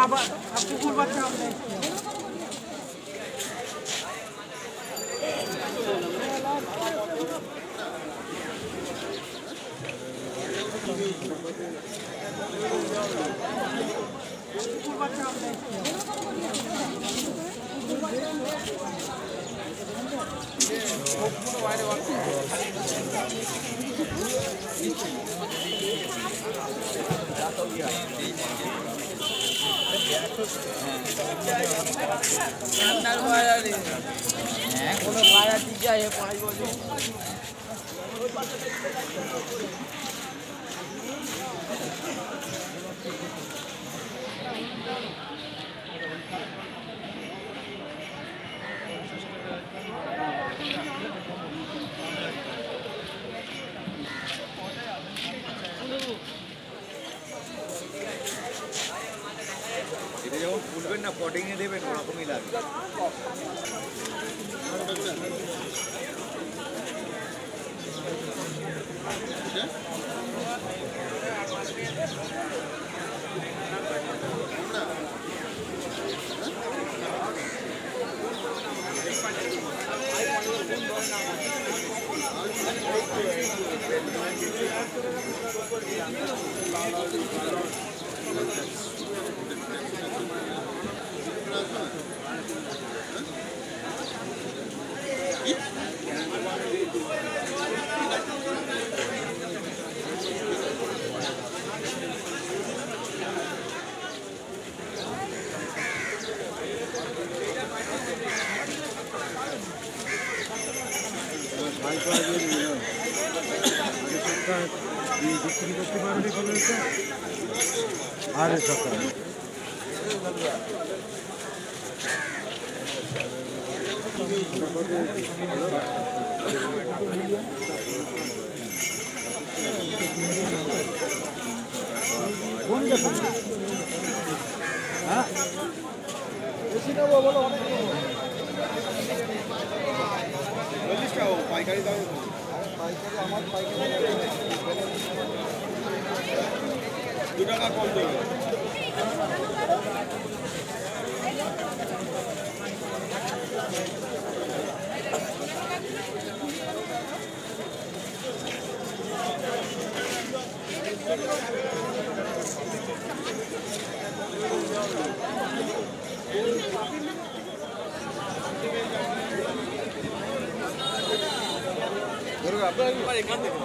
কুকুর বাচ্চা কোনো পাড়া দিকে 5 বছর এটা যখন ফুলবেন না পটিংয়ে দেবেন ওরকমই লাগবে। বিক্রি করতে পারবে আরে সকাল হ্যাঁ বেশি নেবো বলো অনেক নেবো 40 টাকা পাইকারি দাম পাইকারি আমার পাইকারি 2 টাকা কম দেবে আপনার এখান থেকে